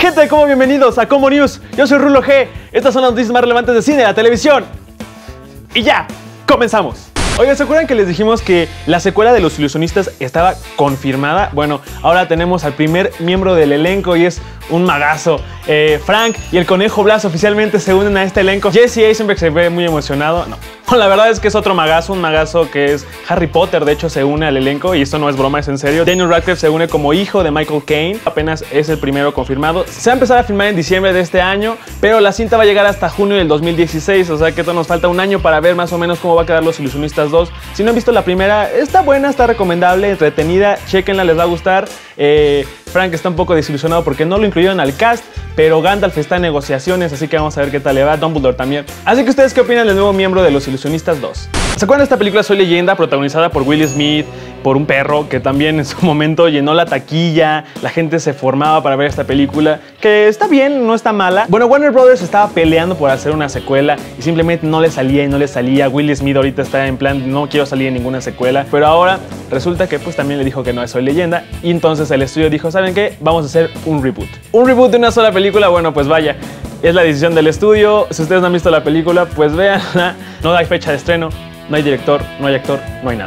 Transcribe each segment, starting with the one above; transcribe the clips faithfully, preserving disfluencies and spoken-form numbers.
Gente, ¿cómo bienvenidos a Combo News? Yo soy Rulo G. Estas son las noticias más relevantes de cine, de la televisión. Y ya, comenzamos. Oigan, ¿se acuerdan que les dijimos que la secuela de Los Ilusionistas estaba confirmada? Bueno, ahora tenemos al primer miembro del elenco y es un magazo. Eh, Frank y el Conejo Blas oficialmente se unen a este elenco. Jesse Eisenberg se ve muy emocionado. No, la verdad es que es otro magazo, un magazo que es Harry Potter. De hecho, se une al elenco y esto no es broma, es en serio. Daniel Radcliffe se une como hijo de Michael Caine. Apenas es el primero confirmado. Se va a empezar a filmar en diciembre de este año, pero la cinta va a llegar hasta junio del dos mil dieciséis. O sea que esto nos falta un año para ver más o menos cómo va a quedar Los Ilusionistas dos. Si no han visto la primera, está buena, está recomendable, entretenida. Chequenla, les va a gustar. Eh, Frank está un poco desilusionado porque no lo incluyeron al cast, pero Gandalf está en negociaciones, así que vamos a ver qué tal le va. Dumbledore también. Así que ustedes, ¿qué opinan del nuevo miembro de Los Ilusionistas dos? ¿Se acuerdan de esta película Soy Leyenda, protagonizada por Will Smith, por un perro que también en su momento llenó la taquilla? La gente se formaba para ver esta película, que está bien, no está mala. Bueno, Warner Brothers estaba peleando por hacer una secuela y simplemente no le salía y no le salía. Will Smith ahorita está en plan, no quiero salir en ninguna secuela, pero ahora resulta que pues también le dijo que no es Soy Leyenda, y entonces el estudio dijo, ¿saben qué? Vamos a hacer un reboot. Un reboot de una sola película, bueno, pues vaya, es la decisión del estudio. Si ustedes no han visto la película, pues véanla. No hay fecha de estreno, no hay director, no hay actor, no hay nada.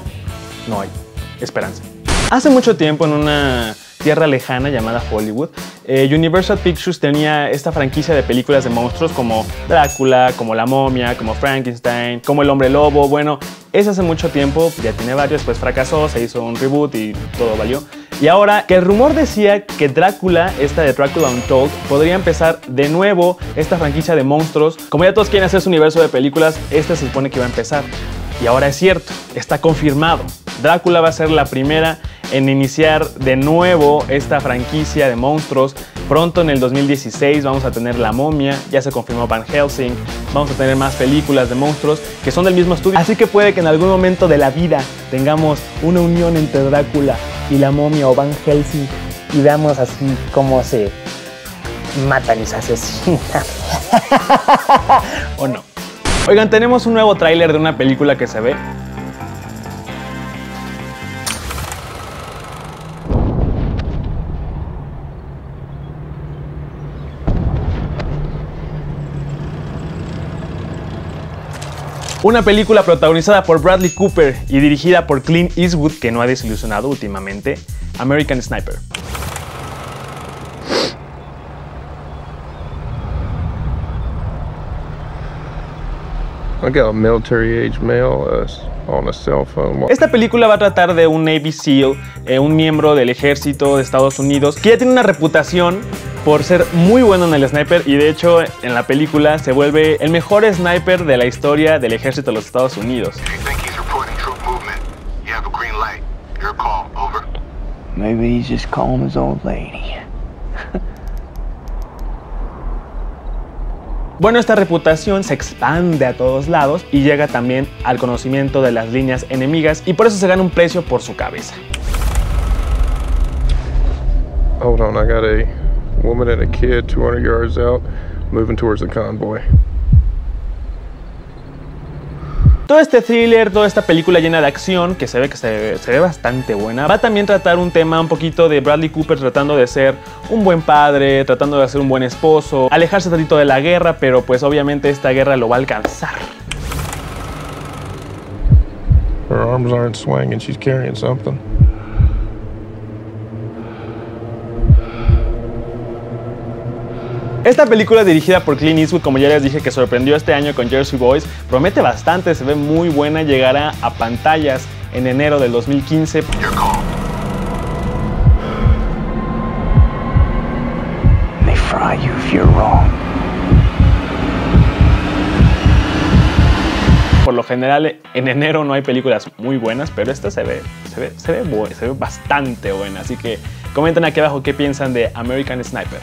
No hay esperanza. Hace mucho tiempo, en una tierra lejana llamada Hollywood, eh, Universal Pictures tenía esta franquicia de películas de monstruos como Drácula, como La Momia, como Frankenstein, como El Hombre Lobo. Bueno, es hace mucho tiempo, ya tiene varios, pues fracasó, se hizo un reboot y todo valió. Y ahora que el rumor decía que Drácula, esta de Drácula Untold, podría empezar de nuevo esta franquicia de monstruos. Como ya todos quieren hacer su universo de películas, este se supone que va a empezar. Y ahora es cierto, está confirmado. Drácula va a ser la primera en iniciar de nuevo esta franquicia de monstruos. Pronto en el dos mil dieciséis vamos a tener La Momia, ya se confirmó Van Helsing, vamos a tener más películas de monstruos que son del mismo estudio. Así que puede que en algún momento de la vida tengamos una unión entre Drácula y La Momia o Van Helsing y veamos así cómo se matan y se asesinan. ¿O no? Oigan, tenemos un nuevo tráiler de una película que se ve una película protagonizada por Bradley Cooper y dirigida por Clint Eastwood, que no ha desilusionado últimamente, American Sniper. I got a military age male uh, on a cell phone. Esta película va a tratar de un Navy SEAL, eh, un miembro del ejército de Estados Unidos, que ya tiene una reputación por ser muy bueno en el sniper, y de hecho en la película se vuelve el mejor sniper de la historia del ejército de los Estados Unidos. Maybe he's just calling his old lady. Bueno, esta reputación se expande a todos lados y llega también al conocimiento de las líneas enemigas, y por eso se gana un precio por su cabeza. Hold on, I got a woman and a kid two hundred yards out, moving towards the convoy. Todo este thriller, toda esta película llena de acción, que se ve que se, se ve bastante buena, va a también tratar un tema un poquito de Bradley Cooper tratando de ser un buen padre, tratando de ser un buen esposo, alejarse un ratito de la guerra, pero pues obviamente esta guerra lo va a alcanzar. Her arms aren't swinging, she's carrying something. Esta película, dirigida por Clint Eastwood, como ya les dije, que sorprendió este año con Jersey Boys, promete bastante, se ve muy buena, llegará a pantallas en enero del dos mil quince. They fry you if you're wrong. Por lo general, en enero no hay películas muy buenas, pero esta se ve, se ve, se ve, buena, se ve bastante buena. Así que comenten aquí abajo qué piensan de American Sniper.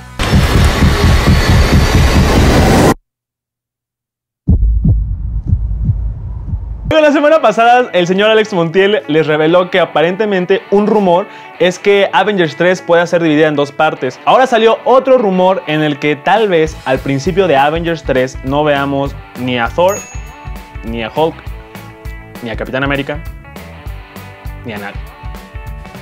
La semana pasada el señor Alex Montiel les reveló que aparentemente un rumor es que Avengers tres pueda ser dividida en dos partes. Ahora salió otro rumor en el que tal vez al principio de Avengers tres no veamos ni a Thor, ni a Hulk, ni a Capitán América, ni a nadie.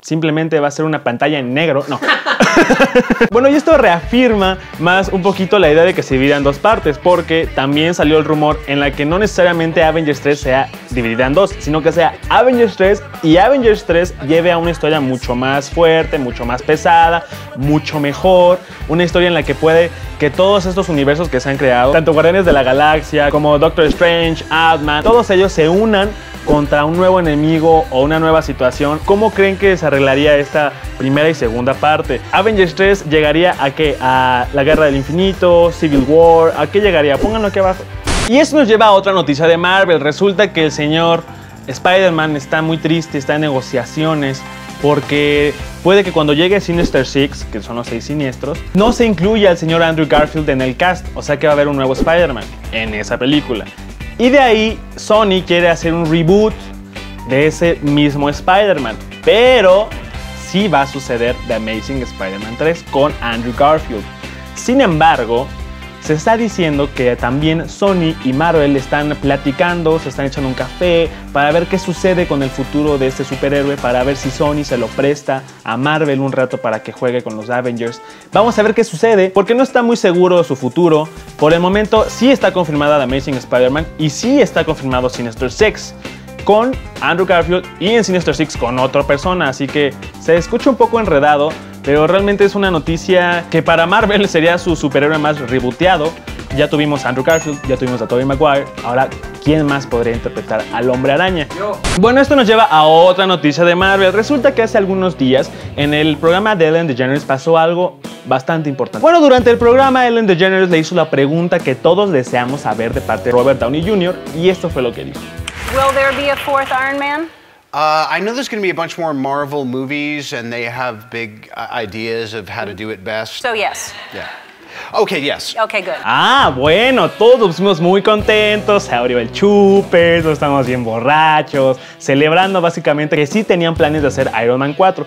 simplemente va a ser una pantalla en negro. No. Bueno, y esto reafirma más un poquito la idea de que se divida en dos partes, porque también salió el rumor en la que no necesariamente Avengers tres sea dividida en dos, sino que sea Avengers tres y Avengers tres lleve a una historia mucho más fuerte, mucho más pesada, mucho mejor, una historia en la que puede que todos estos universos que se han creado, tanto Guardianes de la Galaxia como Doctor Strange, Ant-Man, todos ellos se unan contra un nuevo enemigo o una nueva situación. ¿Cómo creen que se arreglaría esta primera y segunda parte? Avengers tres llegaría a qué? A la Guerra del Infinito, Civil War, ¿a qué llegaría? Pónganlo aquí abajo. Y eso nos lleva a otra noticia de Marvel. Resulta que el señor Spider-Man está muy triste, está en negociaciones, porque puede que cuando llegue Sinister Six, que son los seis siniestros, no se incluya al señor Andrew Garfield en el cast, o sea que va a haber un nuevo Spider-Man en esa película. Y de ahí Sony quiere hacer un reboot de ese mismo Spider-Man, pero sí va a suceder The Amazing Spider-Man tres con Andrew Garfield. Sin embargo, se está diciendo que también Sony y Marvel están platicando, se están echando un café para ver qué sucede con el futuro de este superhéroe, para ver si Sony se lo presta a Marvel un rato para que juegue con los Avengers. Vamos a ver qué sucede, porque no está muy seguro de su futuro. Por el momento sí está confirmada The Amazing Spider-Man y sí está confirmado Sinister Six con Andrew Garfield y en Sinister Six con otra persona, así que se escucha un poco enredado, pero realmente es una noticia que para Marvel sería su superhéroe más rebooteado. Ya tuvimos a Andrew Garfield, ya tuvimos a Tobey Maguire, ahora ¿quién más podría interpretar al Hombre Araña? Yo. Bueno, esto nos lleva a otra noticia de Marvel. Resulta que hace algunos días en el programa de Ellen DeGeneres pasó algo bastante importante. Bueno, durante el programa Ellen DeGeneres le hizo la pregunta que todos deseamos saber de parte de Robert Downey junior y esto fue lo que dijo. Will there be a fourth Iron Man? Uh, I know there's going to be a bunch more Marvel movies, and they have big uh, ideas of how to do it best. So yes. Yeah. Okay, yes. Okay, good. Ah, bueno, todos nos pusimos muy contentos, se abrió el chupe, todos estamos bien borrachos, celebrando básicamente que sí tenían planes de hacer Iron Man cuatro.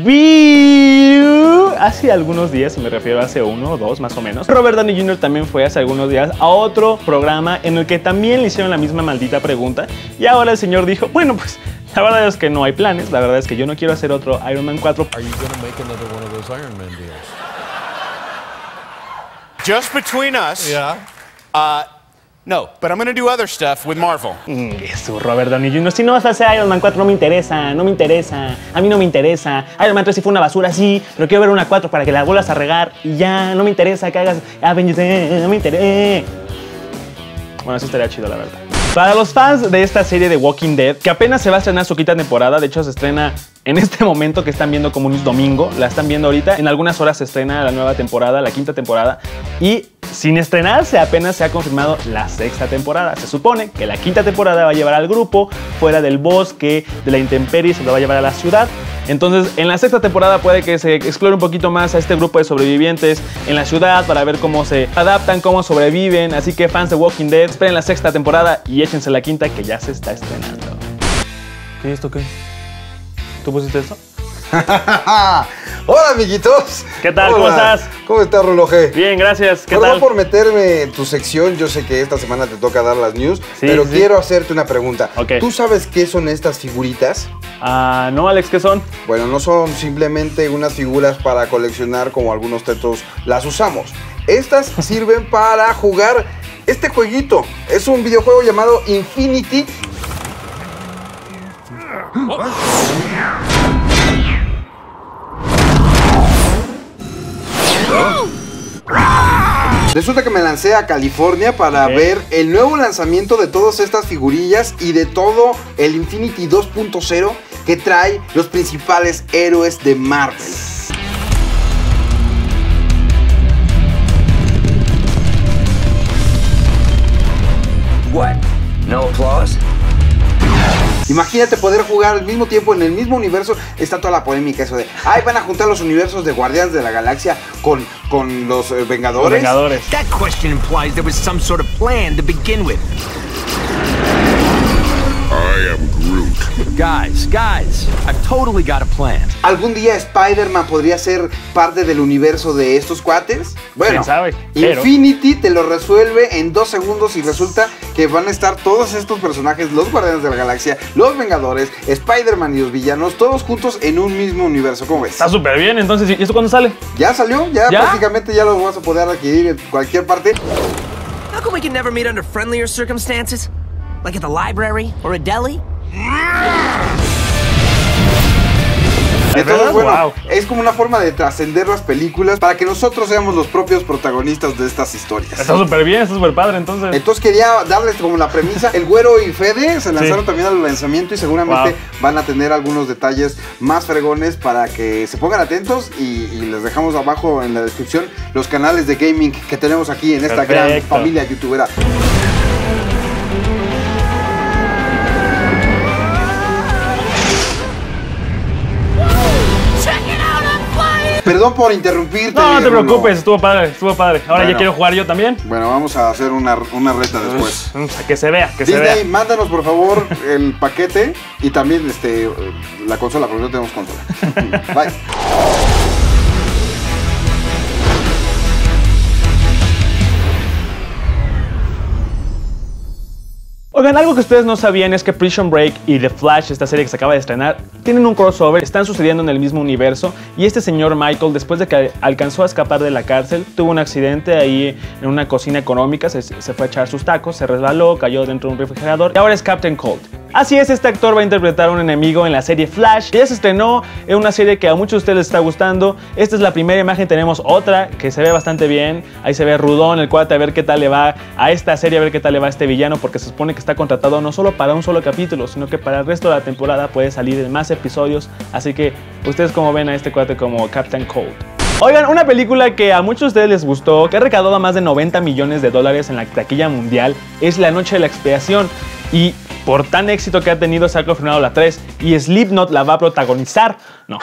Pero hace algunos días, me refiero a hace uno o dos más o menos, Robert Downey junior también fue hace algunos días a otro programa en el que también le hicieron la misma maldita pregunta y ahora el señor dijo, bueno pues la verdad es que no hay planes, la verdad es que yo no quiero hacer otro Iron Man cuatro. Are you gonna make another one of those Iron Man deals? Just between us. Yeah. Uh, no, but I'm gonna do other stuff with Marvel. Mm, eso, Robert Downey junior Si no vas a hacer Iron Man cuatro, no me interesa, no me interesa. A mí no me interesa. Iron Man tres sí fue una basura, sí, pero quiero ver una cuatro para que la vuelvas a regar y ya, no me interesa que hagas Avengers, eh, no me interesa. Bueno, eso estaría chido, la verdad. Para los fans de esta serie de Walking Dead, que apenas se va a estrenar su quinta temporada, de hecho se estrena en este momento que están viendo como un domingo, la están viendo ahorita, en algunas horas se estrena la nueva temporada, la quinta temporada, y sin estrenarse apenas se ha confirmado la sexta temporada. Se supone que la quinta temporada va a llevar al grupo fuera del bosque, de la intemperie, se lo va a llevar a la ciudad. Entonces, en la sexta temporada puede que se explore un poquito más a este grupo de sobrevivientes en la ciudad para ver cómo se adaptan, cómo sobreviven. Así que fans de Walking Dead, esperen la sexta temporada y échense la quinta que ya se está estrenando. ¿Qué es esto qué? ¿Tú pusiste eso? Hola, amiguitos. ¿Qué tal? Hola. ¿Cómo estás? ¿Cómo estás, Rulo G? Bien, gracias. ¿Qué Perdón tal? por meterme en tu sección. Yo sé que esta semana te toca dar las news, Sí, pero sí. quiero hacerte una pregunta. Ok. ¿Tú sabes qué son estas figuritas? Ah, no, Alex, ¿qué son? Bueno, no son simplemente unas figuras para coleccionar como algunos tetos las usamos. Estas sirven para jugar este jueguito. Es un videojuego llamado Infinity. Resulta que me lancé a California para Ok. ver el nuevo lanzamiento de todas estas figurillas y de todo el Infinity dos punto cero que trae los principales héroes de Marvel. What? No applause? Imagínate poder jugar al mismo tiempo en el mismo universo. Está toda la polémica eso de, ay, van a juntar los universos de Guardianes de la Galaxia con, con los eh, Vengadores. Los Vengadores. That question implies there was some sort of plan to begin with. I am Groot. Guys, guys, I've totally got a plan. ¿Algún día Spider-Man podría ser parte del universo de estos cuates? Bueno, ¿quién sabe? Pero... Infinity te lo resuelve en dos segundos y resulta que van a estar todos estos personajes, los Guardianes de la Galaxia, los Vengadores, Spider-Man y los villanos, todos juntos en un mismo universo. ¿Cómo ves? Está súper bien, entonces, ¿y esto cuándo sale? Ya salió, ya, ¿Ya? prácticamente ya lo vas a poder adquirir en cualquier parte. How come we can never meet under friendlier circumstances? Like at the library or a deli? Entonces, bueno, wow. es como una forma de trascender las películas para que nosotros seamos los propios protagonistas de estas historias. Está súper bien, está súper padre, entonces. Entonces quería darles como la premisa. El Güero y Fede se lanzaron sí. también al lanzamiento y seguramente wow. van a tener algunos detalles más fregones para que se pongan atentos y, y les dejamos abajo en la descripción los canales de gaming que tenemos aquí en esta Perfecto. gran familia youtubera. Perdón por interrumpirte. No, no te Rulo. preocupes, estuvo padre, estuvo padre. Ahora bueno, ya quiero jugar yo también. Bueno, vamos a hacer una, una reta después. Que se vea, que Disney, se vea. mándanos por favor el paquete y también este, la consola, porque no tenemos consola. Bye. Oigan, algo que ustedes no sabían es que Prison Break y The Flash, esta serie que se acaba de estrenar, tienen un crossover, están sucediendo en el mismo universo y este señor Michael, después de que alcanzó a escapar de la cárcel, tuvo un accidente ahí en una cocina económica, se, se fue a echar sus tacos, se resbaló, cayó dentro de un refrigerador y ahora es Captain Cold. Así es, este actor va a interpretar a un enemigo en la serie Flash, que ya se estrenó, es una serie que a muchos de ustedes les está gustando. Esta es la primera imagen, tenemos otra que se ve bastante bien, ahí se ve Rudón, el cuate, a ver qué tal le va a esta serie, a ver qué tal le va a este villano, porque se supone que está contratado no solo para un solo capítulo, sino que para el resto de la temporada puede salir en más episodios, así que ustedes como ven a este cuate como Captain Cold. Oigan, una película que a muchos de ustedes les gustó, que ha recaudado más de noventa millones de dólares en la taquilla mundial, es La Noche de la Expiación. Y por tan éxito que ha tenido, se ha confirmado la tres y Slipknot la va a protagonizar. No.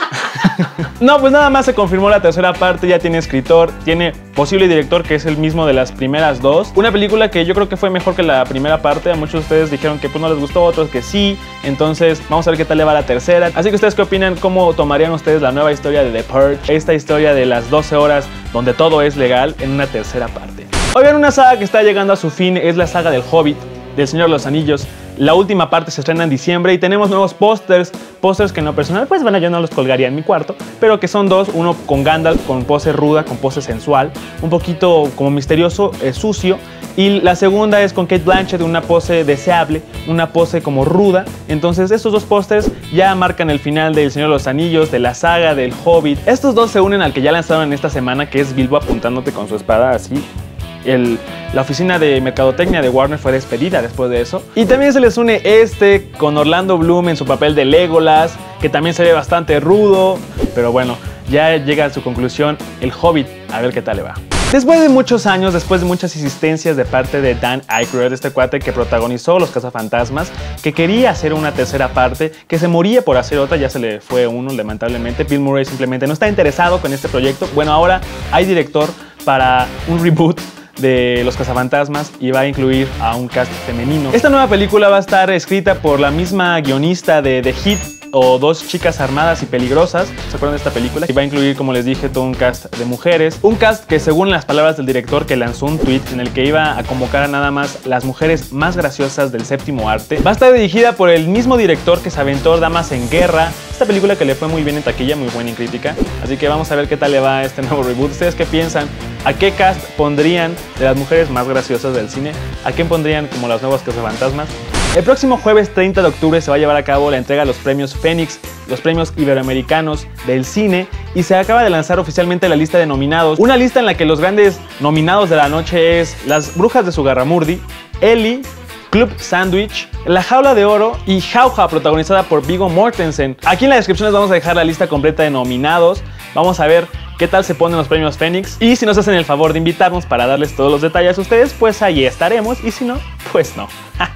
No, pues nada más se confirmó la tercera parte, ya tiene escritor, tiene posible director que es el mismo de las primeras dos. Una película que yo creo que fue mejor que la primera parte, a muchos de ustedes dijeron que pues no les gustó, otros que sí. Entonces vamos a ver qué tal le va la tercera. Así que ustedes qué opinan, cómo tomarían ustedes la nueva historia de The Purge, esta historia de las doce horas donde todo es legal en una tercera parte. Oigan, una saga que está llegando a su fin es la saga del Hobbit, del Señor de los Anillos. La última parte se estrena en diciembre y tenemos nuevos pósters, pósters que en lo personal, pues bueno, yo no los colgaría en mi cuarto, pero que son dos, uno con Gandalf, con pose ruda, con pose sensual, un poquito como misterioso, eh, sucio, y la segunda es con Cate Blanchett, una pose deseable, una pose como ruda. Entonces estos dos pósters ya marcan el final del Señor de los Anillos, de la saga del Hobbit. Estos dos se unen al que ya lanzaron en esta semana, que es Bilbo apuntándote con su espada así. El, la oficina de mercadotecnia de Warner fue despedida después de eso. Y también se les une este con Orlando Bloom en su papel de Legolas, que también se ve bastante rudo. Pero bueno, ya llega a su conclusión el Hobbit, a ver qué tal le va. Después de muchos años, después de muchas insistencias de parte de Dan Aykroyd, este cuate que protagonizó Los Cazafantasmas, que quería hacer una tercera parte, que se moría por hacer otra, ya se le fue uno lamentablemente. Bill Murray simplemente no está interesado con este proyecto. Bueno, ahora hay director para un reboot de Los Cazafantasmas y va a incluir a un cast femenino. Esta nueva película va a estar escrita por la misma guionista de The Hit o Dos Chicas Armadas y Peligrosas. ¿Se acuerdan de esta película? Y va a incluir, como les dije, todo un cast de mujeres. Un cast que, según las palabras del director, que lanzó un tweet en el que iba a convocar a nada más las mujeres más graciosas del séptimo arte. Va a estar dirigida por el mismo director que se aventó Damas en Guerra, esta película que le fue muy bien en taquilla, muy buena en crítica. Así que vamos a ver qué tal le va a este nuevo reboot. ¿Ustedes qué piensan? ¿A qué cast pondrían de las mujeres más graciosas del cine? ¿A quién pondrían como las nuevas Cazafantasmas? El próximo jueves treinta de octubre se va a llevar a cabo la entrega de los premios Fénix, los premios iberoamericanos del cine, y se acaba de lanzar oficialmente la lista de nominados. Una lista en la que los grandes nominados de la noche es Las Brujas de Zugarramurdi, Ellie, Club Sandwich, La Jaula de Oro y Jauja, protagonizada por Viggo Mortensen. Aquí en la descripción les vamos a dejar la lista completa de nominados. Vamos a ver qué tal se ponen los premios Fénix. Y si nos hacen el favor de invitarnos para darles todos los detalles a ustedes, pues ahí estaremos. Y si no, pues no.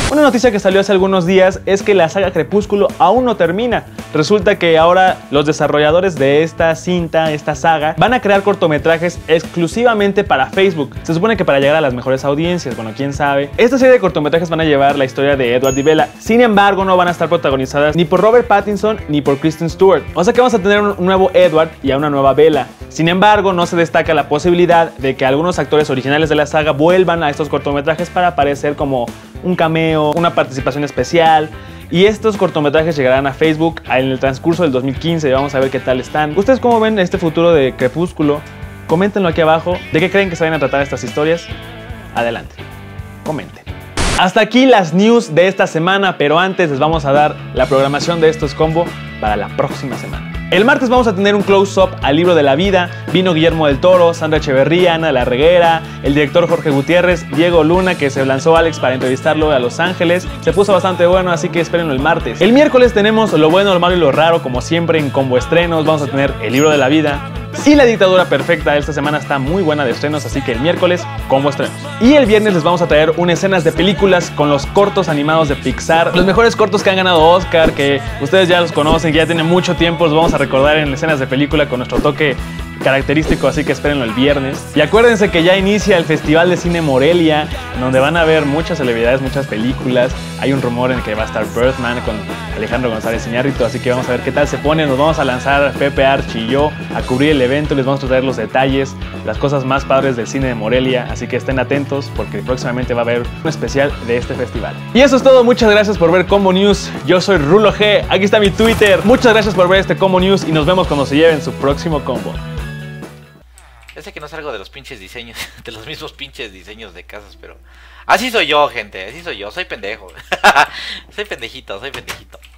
Una noticia que salió hace algunos días es que la saga Crepúsculo aún no termina. Resulta que ahora los desarrolladores de esta cinta, esta saga, van a crear cortometrajes exclusivamente para Facebook. Se supone que para llegar a las mejores audiencias, bueno, quién sabe. Esta serie de cortometrajes van a llevar la historia de Edward y Bella. Sin embargo, no van a estar protagonizadas ni por Robert Pattinson ni por Kristen Stewart. O sea que vamos a tener un nuevo Edward y a una nueva Bella. Sin embargo, no se destaca la posibilidad de que algunos actores originales de la saga vuelvan a estos cortometrajes para aparecer como un cameo, una participación especial. Y estos cortometrajes llegarán a Facebook en el transcurso del dos mil quince y vamos a ver qué tal están. ¿Ustedes cómo ven este futuro de Crepúsculo? Coméntenlo aquí abajo. ¿De qué creen que se vayan a tratar estas historias? Adelante, comenten. Hasta aquí las news de esta semana, pero antes les vamos a dar la programación de estos combo para la próxima semana. El martes vamos a tener un close-up al libro de la vida. Vino Guillermo del Toro, Sandra Echeverría, Ana La Reguera, el director Jorge Gutiérrez, Diego Luna, que se lanzó Alex para entrevistarlo a Los Ángeles. Se puso bastante bueno, así que espérenlo el martes. El miércoles tenemos Lo Bueno, Lo Malo y Lo Raro, como siempre en combo estrenos. Vamos a tener el libro de la vida y La Dictadura Perfecta. Esta semana está muy buena de estrenos, así que el miércoles combo estrenos. Y el viernes les vamos a traer un escenas de películas con los cortos animados de Pixar. Los mejores cortos que han ganado Oscar, que ustedes ya los conocen, que ya tienen mucho tiempo, los vamos a recordar en escenas de película con nuestro toque característico, así que espérenlo el viernes. Y acuérdense que ya inicia el Festival de Cine Morelia, en donde van a ver muchas celebridades, muchas películas. Hay un rumor en el que va a estar Birdman con Alejandro González Iñárritu, así que vamos a ver qué tal se pone. Nos vamos a lanzar Pepe Arch y yo a cubrir el evento, les vamos a traer los detalles, las cosas más padres del cine de Morelia, así que estén atentos porque próximamente va a haber un especial de este festival. Y eso es todo, muchas gracias por ver Combo News. Yo soy Rulo G, aquí está mi Twitter. Muchas gracias por ver este Combo News y nos vemos cuando se lleven su próximo combo. Ya sé que no salgo de los pinches diseños, de los mismos pinches diseños de casas, pero así soy yo, gente, así soy yo, soy pendejo. Soy pendejito, soy pendejito.